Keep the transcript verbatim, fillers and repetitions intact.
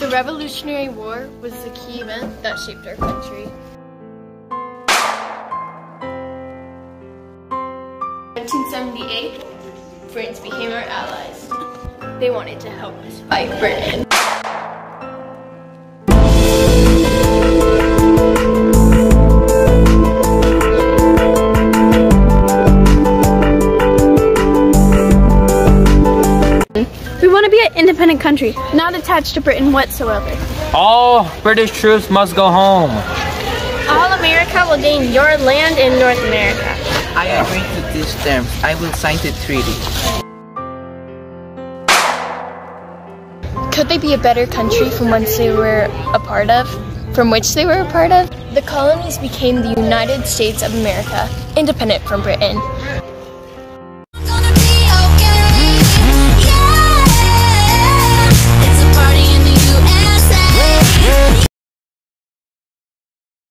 The Revolutionary War was the key event that shaped our country. nineteen seventy-eight, France became our allies. They wanted to help us fight Britain. We want to be an independent country, not attached to Britain whatsoever. All British troops must go home. All America will gain your land in North America. I agree to these terms. I will sign the treaty. Could they be a better country from whence they were a part of? From which they were a part of? The colonies became the United States of America, independent from Britain.